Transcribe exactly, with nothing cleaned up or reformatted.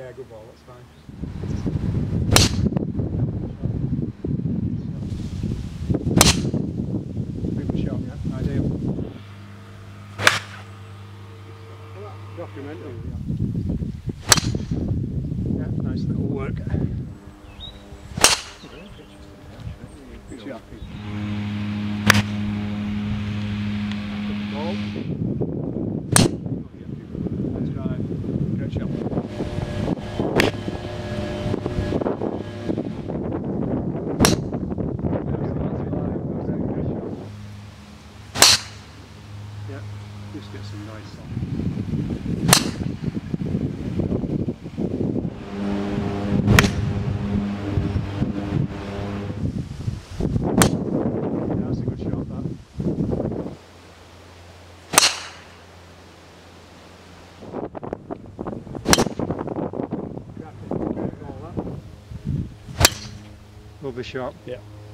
Yeah, good ball, that's fine. Good shot, yeah, ideal. Documentary, yeah. Yeah, nice little work. Good shot. Good ball. That's right. Great shot. Yeah, just get some nice on. That's a good shot, that. Lovely shot. Yeah.